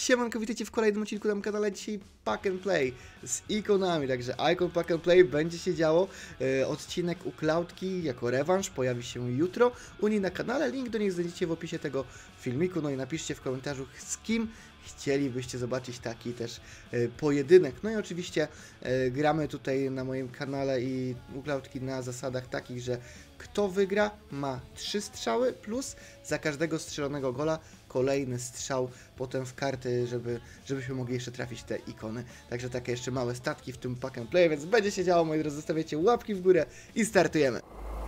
Siemanko, witajcie w kolejnym odcinku na kanale. Dzisiaj Pack and Play z ikonami, także Icon Pack and Play będzie się działo. Odcinek u Cloudki jako rewanż pojawi się jutro u niej na kanale. Link do niej znajdziecie w opisie tego filmiku. No i napiszcie w komentarzu, z kim chcielibyście zobaczyć taki też pojedynek. No i oczywiście gramy tutaj na moim kanale i u Cloudki na zasadach takich, że kto wygra ma 3 strzały plus za każdego strzelonego gola kolejny strzał potem w karty, żebyśmy mogli jeszcze trafić te ikony. Także takie jeszcze małe statki w tym Pack and Play, więc będzie się działo, moi drodzy. Zostawiacie łapki w górę i startujemy.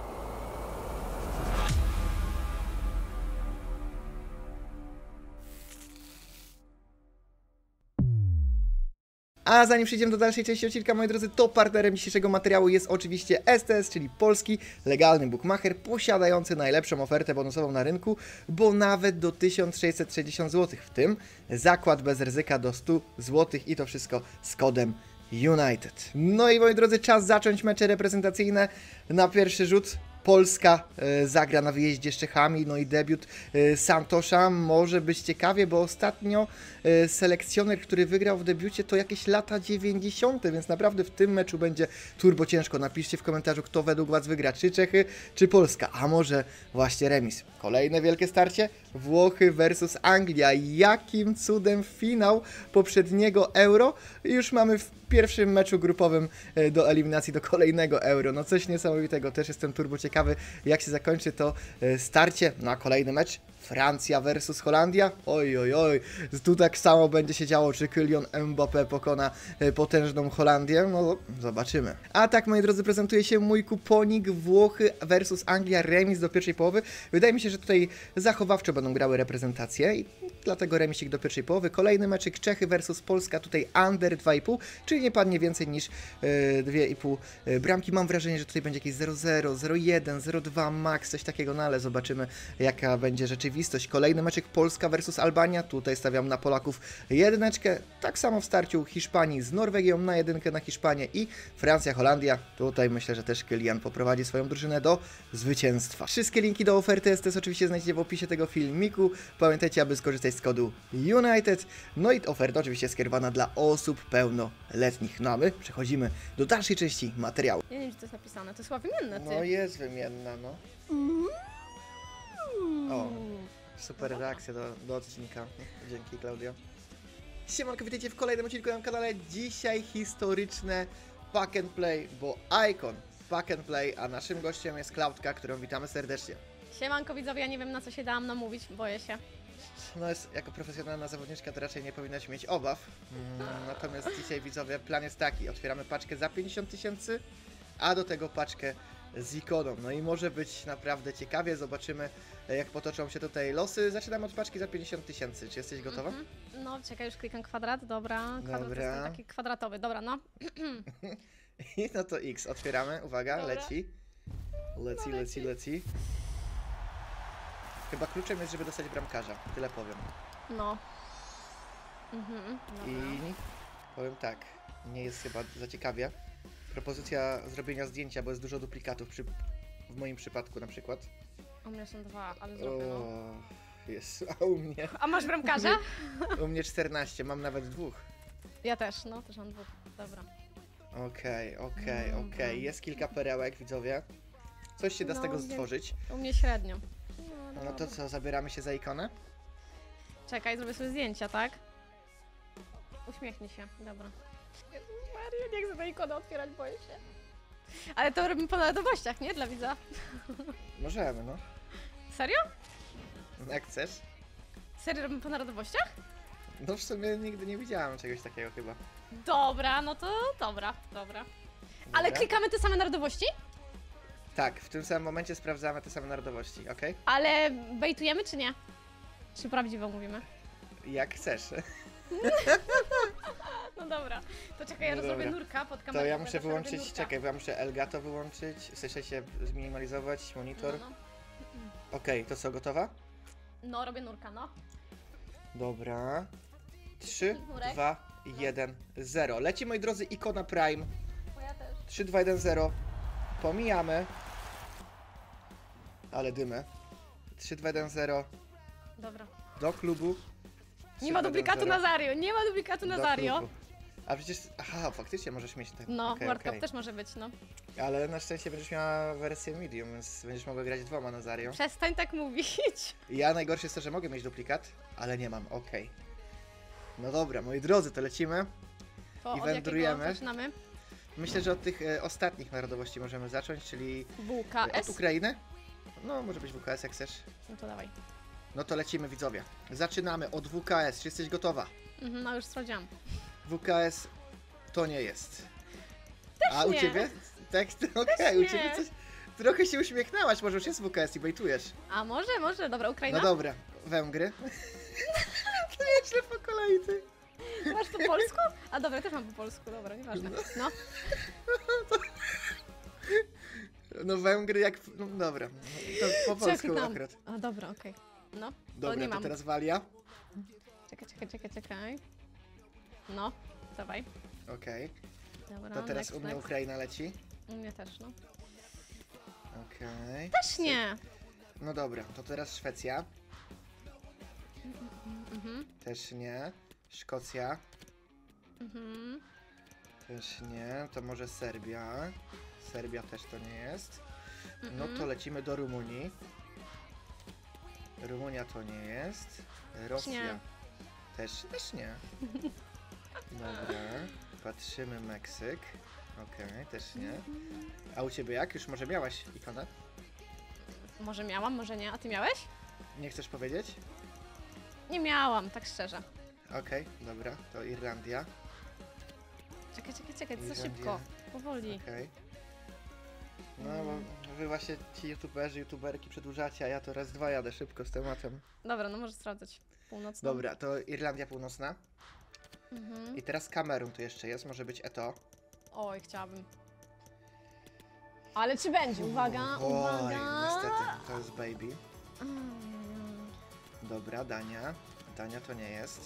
A zanim przejdziemy do dalszej części odcinka, moi drodzy, to partnerem dzisiejszego materiału jest oczywiście STS, czyli polski legalny bookmacher posiadający najlepszą ofertę bonusową na rynku, bo nawet do 1660 zł, w tym zakład bez ryzyka do 100 zł i to wszystko z kodem United. No i moi drodzy, czas zacząć mecze reprezentacyjne. Na pierwszy rzut Polska zagra na wyjeździe z Czechami, no i debiut Santosza może być ciekawie, bo ostatnio selekcjoner, który wygrał w debiucie, to jakieś lata 90., więc naprawdę w tym meczu będzie turbo ciężko. Napiszcie w komentarzu, kto według Was wygra, czy Czechy, czy Polska, a może właśnie remis. Kolejne wielkie starcie, Włochy versus Anglia. Jakim cudem finał poprzedniego Euro już mamy w pierwszym meczu grupowym do eliminacji do kolejnego Euro. No coś niesamowitego, też jestem turbo ciekawy, jak się zakończy to starcie na kolejny mecz. Francja versus Holandia. Oj, oj, oj. Tu tak samo będzie się działo, czy Kylian Mbappé pokona potężną Holandię. No, zobaczymy. A tak, moi drodzy, prezentuje się mój kuponik Włochy versus Anglia, remis do pierwszej połowy. Wydaje mi się, że tutaj zachowawczo będą grały reprezentacje i dlatego remisik do pierwszej połowy. Kolejny meczyk Czechy versus Polska, tutaj under 2,5, czyli nie padnie więcej niż 2,5 bramki. Mam wrażenie, że tutaj będzie jakieś 0-0, 0-1, 0-2 max, coś takiego, no ale zobaczymy, jaka będzie rzeczywistość. Kolejny meczek Polska versus Albania, tutaj stawiam na Polaków jedyneczkę, tak samo w starciu Hiszpanii z Norwegią na jedynkę na Hiszpanię i Francja-Holandia, tutaj myślę, że też Kylian poprowadzi swoją drużynę do zwycięstwa. Wszystkie linki do oferty STS oczywiście znajdziecie w opisie tego filmiku, pamiętajcie, aby skorzystać z kodu United, no i oferta oczywiście skierowana dla osób pełnoletnich. No a my przechodzimy do dalszej części materiału. Ja nie wiem, czy to jest napisane, to jest chyba wymienne, ty. No jest wymienna, no. O, super reakcja do odcinka. Dzięki, Klaudio. Siemanko, witajcie w kolejnym odcinku na kanale. Dzisiaj historyczne Pack and Play, bo Icon Pack and Play, a naszym gościem jest Cloudka, którą witamy serdecznie. Siemanko widzowie, ja nie wiem, na co się dałam namówić, boję się. No jest, jako profesjonalna zawodniczka to raczej nie powinnaś mieć obaw. Natomiast dzisiaj, widzowie, plan jest taki. Otwieramy paczkę za 50 000, a do tego paczkę z ikoną. No i może być naprawdę ciekawie. Zobaczymy, jak potoczą się tutaj losy. Zaczynamy od paczki za 50 000. Czy jesteś gotowa? No, czekaj, już klikam kwadrat, dobra. Kwadrat Dobra. jest taki kwadratowy, dobra, no. I no to X. Otwieramy. Uwaga, Dobra. leci. Leci. Chyba kluczem jest, żeby dostać bramkarza. Tyle powiem. No. I powiem tak. Nie jest chyba za ciekawie. Propozycja zrobienia zdjęcia, bo jest dużo duplikatów w moim przypadku na przykład. U mnie są 2, ale zrobię, no. O, jest, a u mnie? A masz bramkarza? U mnie 14, mam nawet 2. Ja też, no, też mam 2, dobra. Okej. Jest kilka perełek, widzowie. Coś się da z No, tego wiem. stworzyć. U mnie średnio. No to co, zabieramy się za ikonę? Czekaj, zrobię sobie zdjęcia, tak? Uśmiechnij się, dobra. Jezus Maria, nie chcę tej ikony otwierać, boję się. Ale to robimy po narodowościach, nie? Dla widza. Możemy, no. Serio? Jak chcesz. Serio robimy po narodowościach? No w sumie nigdy nie widziałem czegoś takiego chyba. Dobra, no to dobra. Ale Dobra. klikamy te same narodowości? Tak, w tym samym momencie sprawdzamy te same narodowości, okej? Ale bejtujemy czy nie? Czy prawdziwą mówimy? Jak chcesz. No dobra, to czekaj, ja No rozrobię dobra. nurka pod kamerą. To ja bo muszę zawsze robię wyłączyć, nurka. czekaj, bo ja muszę Elgato wyłączyć, chcę się zminimalizować, monitor. No. Okej, to co, gotowa? No, robię nurka, no. Dobra. 3, Nurek. 2, 1, 0. Leci, moi drodzy, ikona Prime. Bo ja też. 3, 2, 1, 0. Pomijamy. Ale dymę. 3, 2, 1, 0. Dobra. Do klubu. Nie ma duplikatu Nazario, nie ma duplikatu Nazario. A przecież, aha, faktycznie możesz mieć ten. No, okej, World Cup okej. też może być, no. Ale na szczęście będziesz miała wersję medium, więc będziesz mogła grać 2 Nazario. Przestań tak mówić. Ja najgorsze jest to, że mogę mieć duplikat, ale nie mam, okej. No dobra, moi drodzy, to lecimy. To I od wędrujemy. jakiego zaczynamy? Myślę, że od tych ostatnich narodowości możemy zacząć, czyli od WKS? Ukrainy. No, może być WKS jak chcesz. No to dawaj. No to lecimy, widzowie. Zaczynamy od WKS. Czy jesteś gotowa? No już sprawdziłam. WKS to nie jest. Też A u nie. ciebie? Tak, okej, u nie. ciebie coś... Trochę się uśmiechnęłaś, może już jest WKS i bejtujesz. A może, dobra, Ukraina? No dobra, Węgry. To nieźle po kolei, ty. Masz po polsku? A dobra, też mam po polsku, dobra, nieważne. No, No Węgry jak... No dobra, to po polsku Czekam. akurat. A dobra, okej. No, to Dobra, nie to mam. teraz Walia. Czekaj. No, dawaj. Okej. Dobra, To teraz u mnie next. Ukraina leci. U mnie też, no. Okej. Też nie! No dobra, to teraz Szwecja. Mhm, Też nie. Szkocja. mhm. Też nie. To może Serbia. Serbia też to nie jest. No to Mhm. lecimy do Rumunii. Rumunia to nie jest. Rosja. Nie. Też nie. Dobra. Patrzymy Meksyk. Okej, też nie. A u ciebie jak? Już może miałaś ikonę? Może miałam, może nie. A ty miałeś? Nie chcesz powiedzieć? Nie miałam, tak szczerze. Okej, dobra. To Irlandia. Czekaj, co Irlandia. szybko. Powoli. Okej. No bo wy właśnie ci youtuberki przedłużacie, a ja to raz 2 jadę szybko z tematem. Dobra, no może sprawdzać. Północną. Dobra, to Irlandia Północna. Mhm. I teraz Kamerun tu jeszcze jest, może być Eto. Oj, chciałabym. Ale czy będzie? Uwaga, Oj, uwaga! niestety, to jest Baby. Mm, Dobra, Dania. Dania to nie jest.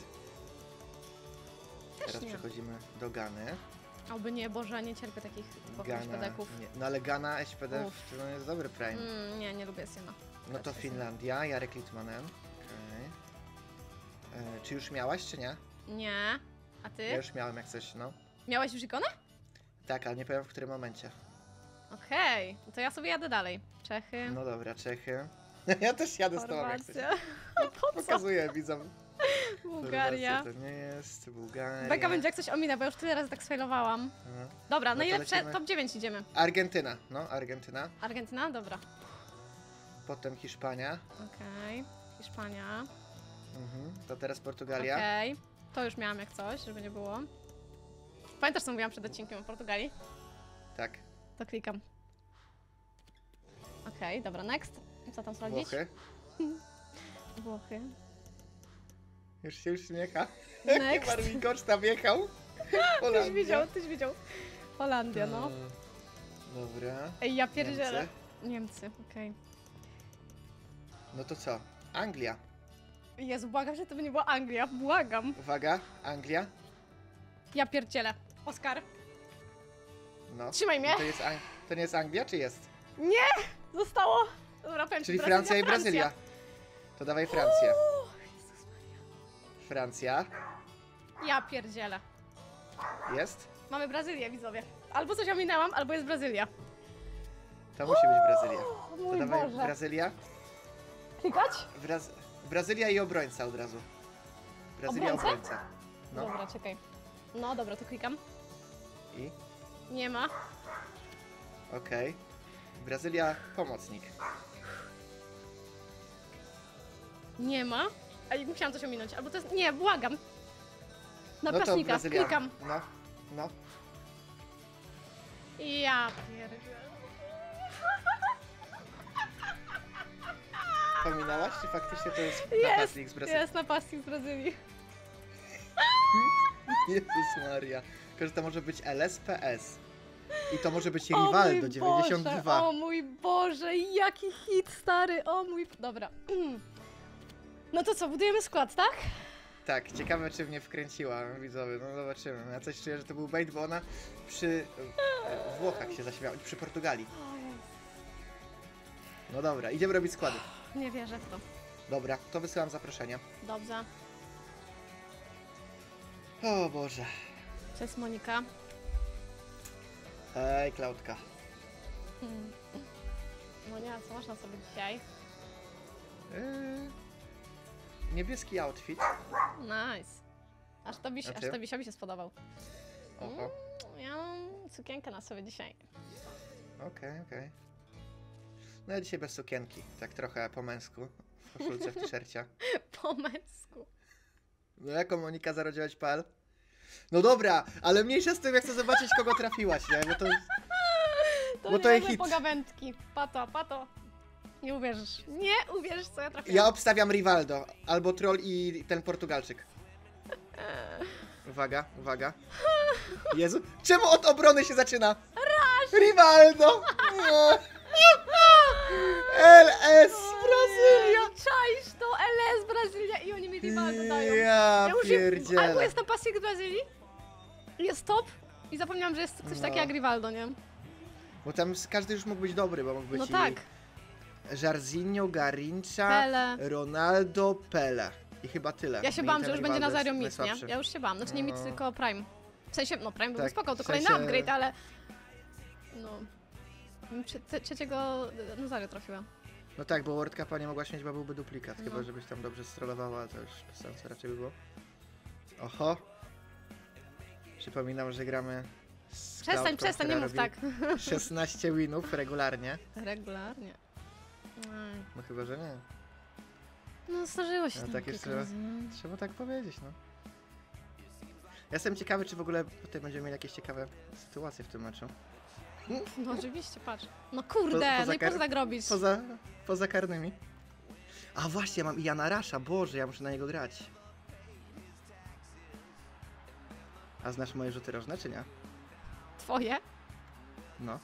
Też Teraz nie. przechodzimy do Gany. Albo nie, Boże, nie cierpię takich Gana, szpedeków. nie. No ale Gana, SPD Uff. to jest dobry prime. Nie lubię Syna. No to Finlandia, Jarek Litmanen. Okej. Czy już miałaś, czy nie? Nie. A ty? Ja już miałem jak coś, no. Miałeś już ikonę? Tak, ale nie powiem w którym momencie. Okej, no to ja sobie jadę dalej. Czechy, No dobra, Czechy. Ja też jadę z tobą jak coś. Chorwacja, Pokazuję widzom. Bułgaria. Chorwacja to nie jest, Bułgaria. Beka będzie jak coś ominę, bo ja już tyle razy tak sfailowałam. No. Dobra, No to najlepsze, lecimy. top 9 idziemy. Argentyna, no Argentyna. Argentyna? Dobra. Potem Hiszpania. Okej. Hiszpania. To teraz Portugalia. Okej. To już miałam jak coś, żeby nie było. Pamiętasz, co mówiłam przed odcinkiem o Portugalii? Tak. To klikam. Okej, dobra, next. Co tam sprawdzić? Włochy. Włochy. Już się uśmiecha. Next. Marwikocz tam jechał. Tyś widział. Holandia, no. Dobra. Ej, ja pierdzielę. Niemcy. Niemcy, okej. No to co? Anglia. Jezu, błagam, że to by nie była Anglia. Błagam. Uwaga, Anglia. Ja pierdzielę. Oskar. No. Trzymaj mnie. To nie jest Anglia, czy jest? Nie! Zostało. Dobra, powiem ci, Czyli Brazylia, Francja i Brazylia. To dawaj Francję. Uuu, Jezus Maria. Francja. Ja pierdzielę. Jest? Mamy Brazylię, widzowie. Albo coś ominęłam, albo jest Brazylia. To musi być Brazylia. O To mój dawaj Boże. Brazylia. Klikać? Brazylia i obrońca od razu. Brazylia, Obrońca? obrońca. No. Dobra, czekaj. No dobra, to klikam. I? Nie ma. Okej. Brazylia, pomocnik. Nie ma. Ej, musiałam coś ominąć. Albo to jest... Nie, błagam. No to Napastnika, Brazylia. klikam. No. Ja pierdzielę. Pominałaś, czy faktycznie to jest Jest, napastnik z Brazylii? jest napastnik z Brazylii. Jezus Maria. Tylko, że to może być LSPS. I to może być O mój Rivaldo 92. Boże, o mój Boże, jaki hit, stary, o mój... Dobra. No to co, budujemy skład, tak? Tak, ciekawe czy mnie wkręciła, widzowie, no zobaczymy. Ja coś czuję, że to był bait, bo ona przy Włochach się zaśmiała, przy Portugalii. No dobra, idziemy robić składy. Nie wierzę w to. Dobra, to wysyłam zaproszenia. Dobrze. O Boże. Cześć Monika. Hej, Klaudka. Monia, co można sobie dzisiaj? Niebieski outfit. Nice. Aż ty? Tobisiowi się spodobał. Oho. Ja mam sukienkę na sobie dzisiaj. Okej. No ja dzisiaj bez sukienki. Tak trochę po męsku. W koszulce, w t-shircie. Po męsku. No jaką Monika 0,9.pl? No dobra, ale mniejsza z tym, jak chcę zobaczyć, kogo trafiłaś, nie? Bo to jest hit. Pogawędki. Pato. Nie uwierzysz. Nie uwierzysz, co ja trafiłam. Ja obstawiam Rivaldo. Albo Troll i ten Portugalczyk. Uwaga. Jezu, czemu od obrony się zaczyna? Rivaldo! LS Brazylia! Czaisz to? LS Brazylia i oni mi Rivaldo dają. Ja już pierdzielę. albo jest napastnik z Brazylii, jest top i zapomniałam, że jest coś takiego jak Rivaldo, nie? Bo tam każdy już mógł być dobry, bo mógł być No tak. Jairzinho, Garrincha, Pele. Ronaldo, Pele. I chyba tyle. Ja się No i bałam, ten że już będzie na Rivaldo Zario jest Mit, nie? najsłabszy. Ja już się bałam. Znaczy nie Mit, tylko Prime. W sensie, no Prime był Tak, spoko, to w kolejny sensie- upgrade, ale... No... Trzeciego na Zario trafiła. No tak, bo World Cupa nie mogłaś mieć, bo byłby duplikat. Chyba, żebyś tam dobrze strollowała, to już bez sensu raczej by było. Oho. Przypominam, że gramy z Klaudką, Przestań, nie która mów robi tak. 16 winów regularnie. Regularnie. Aj. No chyba, że nie. No zdarzyło się No tam tak kilka jeszcze- razy, nie? Trzeba tak powiedzieć, no. Ja jestem ciekawy, czy w ogóle potem będziemy mieli jakieś ciekawe sytuacje w tym meczu. No oczywiście, patrz. No kurde, poza no i po kar- co tak robić? Poza karnymi. A właśnie, mam Jana Rasha, Boże, ja muszę na niego grać. A znasz moje rzuty rożne, czy nie? Twoje? No.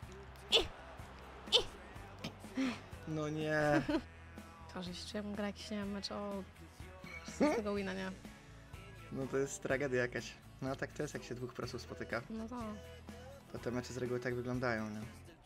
No nie. Korzyść, czy ja bym grał jakiś, nie wiem, mecz o 16 wina, nie? No to jest tragedia jakaś. No a tak to jest, jak się dwóch prosów spotyka. No to... To te mecze z reguły tak wyglądają, nie?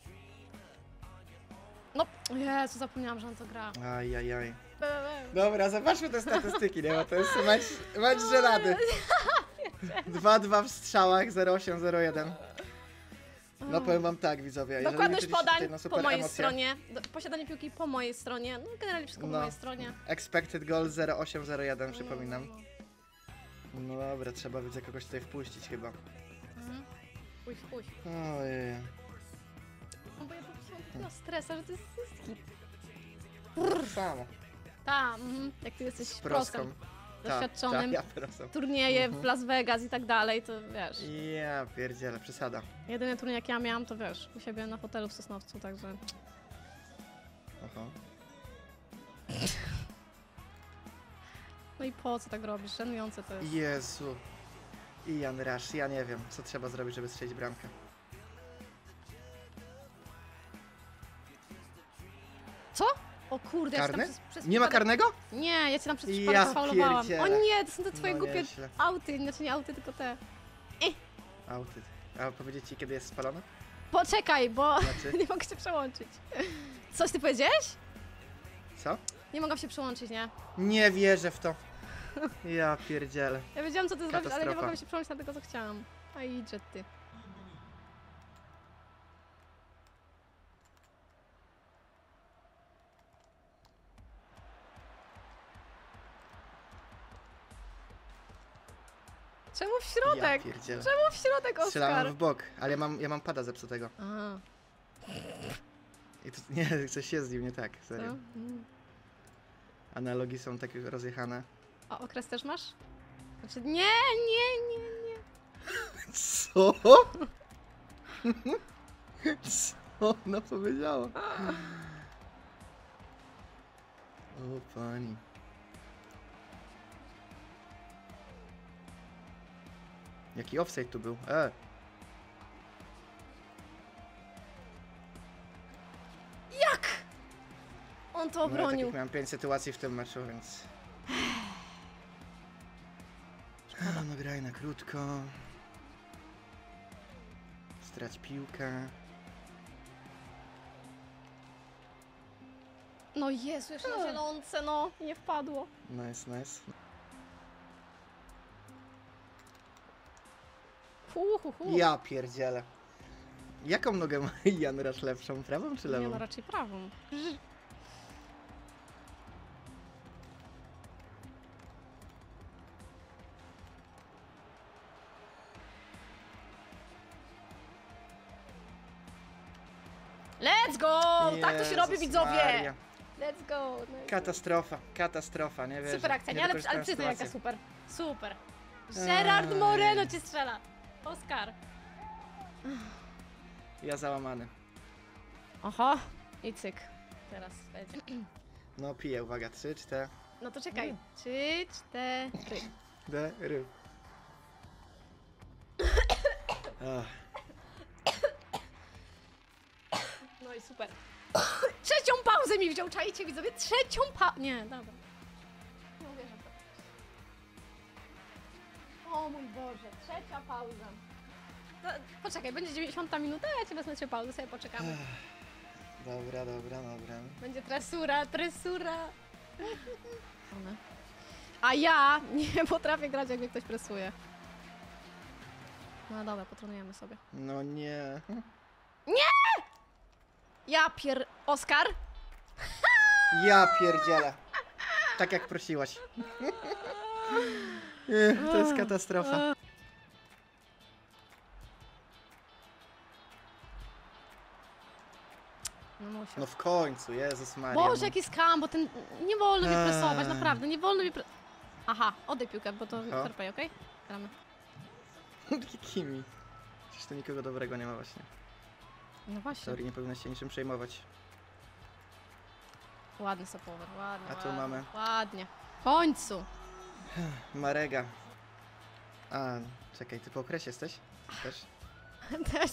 No, Jezu, zapomniałam, że on to gra. Ajajaj. Dobra, zobaczmy te statystyki, nie? Bo to jest mecz żenady. 2-2 w strzałach, 0-8-0-1. No powiem wam tak, widzowie. jeżeli Dokładność liczyliście podań tutaj na super po mojej emocje, stronie, posiadanie piłki po mojej stronie, no generalnie wszystko po No. mojej stronie. Expected goal 0,801, przypominam. No dobra, trzeba widzę kogoś tutaj wpuścić chyba. Pójdź. Ojej. No bo ja po prostu mam stresa, że to jest hit. Samo. Jak ty jesteś Z proską. prosem, doświadczonym, Ja prosem. turnieje w Las Vegas i tak dalej, to wiesz. Ja pierdzielę, przesada. Jedyny turniej jak ja miałam, to wiesz, u siebie na hotelu w Sosnowcu, także... Oho. No i po co tak robisz? Żenujące to jest. Jezu. I Jan Rush, ja nie wiem, co trzeba zrobić, żeby strzelić bramkę. Co? O kurde, ja cię tam Karny? przez Nie ma przypadek- karnego? Nie, ja cię tam przez Ja przypadek sfaulowałam. O pierdzielę. nie, to są te twoje No głupie nieźle. auty, znaczy nie auty, tylko te. Auty. A powiedzieć ci, kiedy jest spalone? Poczekaj, bo Znaczy? nie mogę się przełączyć. Coś ty powiedziałeś? Co? Nie mogę się przełączyć, nie? Nie wierzę w to. Ja pierdzielę. Ja wiedziałam, co ty zrobisz, ale nie Katastrofa. mogłam się przełączyć na tego, co chciałam. A idźże ty. Czemu w środek? Ja pierdzielę. Czemu w środek, Strzelałem Oskar? w bok, ale ja mam pada zepsutego. A, I to, nie, coś jest z nim nie tak, co? serio. Analogi są tak rozjechane. A okres też masz? Znaczy, nie. Co? Co ona powiedziała? O pani. Jaki offside tu był? Jak? On to No, ja obronił. takich miałem 5 sytuacji w tym meczu, więc... No graj na krótko. Strać piłkę. No Jezu, jeszcze na zielonce, no. Nie wpadło. Nice, nice. Ja pierdzielę. Jaką nogę ma Jan Rasz lepszą? Prawą czy Nie, lewą? no raczej prawą. Let's go! Tak to się robi, Jezus widzowie! Maria. Let's go! No i Katastrofa, nie wiesz. super akcja, nie? Ale przyznaj, jaka sytuacja. super. Super. Gerard Aj. Moreno cię strzela. Oskar. Ja załamany. Oho. I cyk. Teraz będzie. No piję, uwaga, 3, 4. No to czekaj. 3, 4. Ry. No i super. Trzecią pauzę mi wziął, czajcie widzowie? Trzecią pauzę. Nie, dobra. Nie uwierzę w to. O mój Boże, trzecia pauza. No, poczekaj, będzie 90 minuta, ja cię wezmę 3 pauzy, sobie poczekamy. Dobra. Będzie tresura. A ja nie potrafię grać, jak mnie ktoś presuje. No dobra, potrenujemy sobie. No nie. Oskar? Ja pierdzielę. Tak jak prosiłaś. To jest katastrofa. No muszę. No w końcu, Jezus Maria. Boże, no. jaki skam, bo ten... Nie wolno mnie presować, naprawdę, nie wolno mnie Aha, oddaj piłkę, bo to Aha. fair play, okej? Gramy. Kimi. Przecież to nikogo dobrego nie ma właśnie. No właśnie. Sorry, nie powinnaś się niczym przejmować. Ładny stopover, ładnie. A tu ładnie, mamy? Ładnie. W końcu. Marega. A, czekaj, ty po okresie jesteś? Też? Też.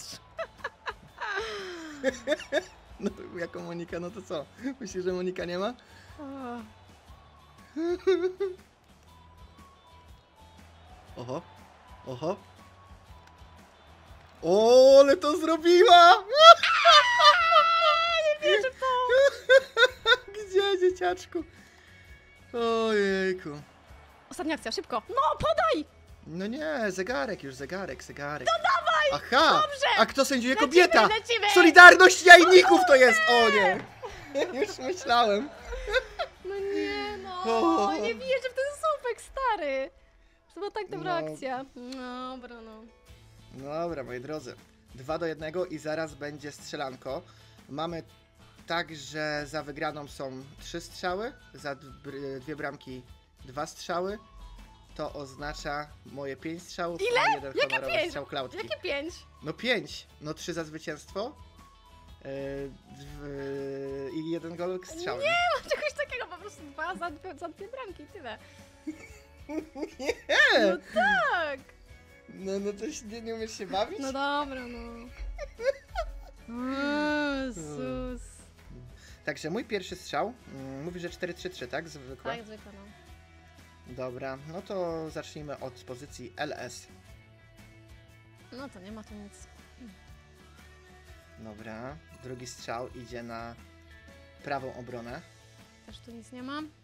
No jako Monika, no to co? Myślisz, że Monika nie ma? O. Oho. O, ale to zrobiła! Nie wierzę w to. Gdzie, dzieciaczku? Ojejku. Ostatnia akcja, szybko. No, podaj! No nie, zegarek. No dawaj! Aha! Dobrze! A kto sędziuje? Kobieta! Lecimy! Solidarność jajników to jest! O nie! Już myślałem. No nie, no. O. Nie wierzę w ten słupek, stary. To była tak dobra No. akcja. Dobra, no. Dobra, moi drodzy. 2-1 i zaraz będzie strzelanko. Mamy tak, że za wygraną są 3 strzały, za 2 bramki 2 strzały. To oznacza moje 5 strzałów, Ile? a 1 Jakie honorowy 5? strzał Klaudki. Jakie 5? No 5, no 3 za zwycięstwo i 1 gol strzał. Nie, mam czegoś takiego, po prostu 2 za 2 bramki, tyle. Nie! No tak! No to nie umiesz się bawić? No dobra, no. Jezus. Także mój pierwszy strzał, mówi, że 4-3-3, tak? Zwykle. Tak, zwykle, no. Dobra, no to zacznijmy od pozycji LS. No to nie ma tu nic. Dobra, drugi strzał idzie na prawą obronę. Też tu nic nie mam.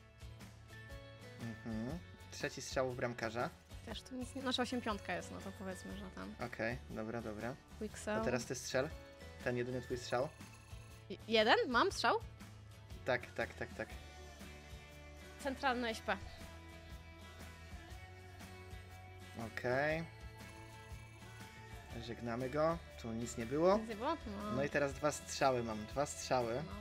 Trzeci strzał w bramkarza. Też tu nic nie... Znaczy 8-5 jest, no to powiedzmy, że tam. Okej, dobra. Quixel. A teraz ty strzel. Ten jedyny twój strzał. Jeden? Mam strzał? Tak. Centralny SP. Okej. Żegnamy go. Tu nic nie było. Nic nie było? No i teraz 2 strzały mam. 2 strzały. No.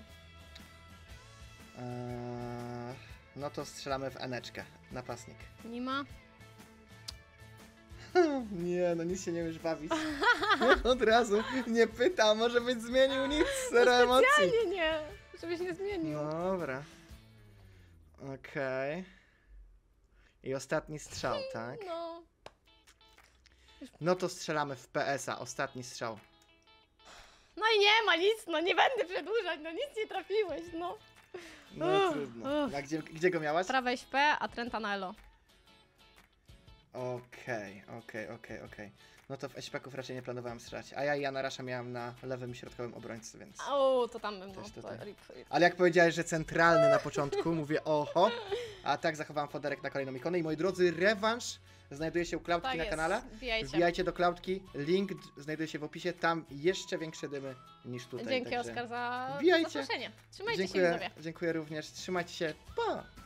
No to strzelamy w eneczkę. Napastnik. Nie ma. Nie, no nic się nie umiesz bawić. Od razu nie pytam, może być zmienił nic, zero emocji. Nie, żebyś nie zmienił. Dobra. Okej. I ostatni strzał, tak? No. No to strzelamy w PS-a, ostatni strzał. No i nie ma nic, no nie będę przedłużać, no nic nie trafiłeś, no. No trudno. A gdzie go miałaś? Prawe SP, a Trenta na elo. Okej. No to w eśpeków raczej nie planowałem strzelać. A ja Jana Rasza miałem na lewym i środkowym obrońcy, więc... O, to tam bym, no. Też To tutaj. rip. Ale jak powiedziałeś, że centralny na początku, mówię oho, a tak zachowałem foderek na kolejną ikonę. I moi drodzy, rewanż znajduje się u Cloudki Tak na jest, kanale. wbijajcie. Wbijajcie do Cloudki, link znajduje się w opisie, tam jeszcze większe dymy niż tutaj. Dzięki także Oskar za wbijajcie. zaproszenie. Trzymajcie się, widzowie. Dziękuję również, trzymajcie się, pa!